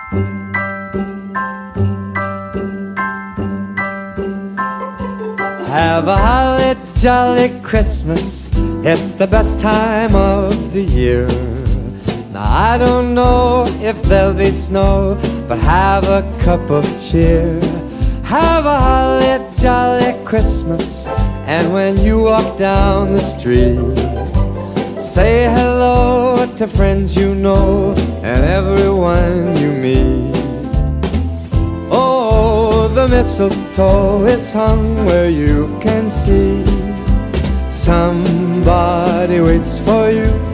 Have a holly jolly Christmas, it's the best time of the year. Now I don't know if there'll be snow, but have a cup of cheer. Have a holly jolly Christmas, and when you walk down the street, say hello to friends you know and everyone you meet. Oh, the mistletoe is hung where you can see. Somebody waits for you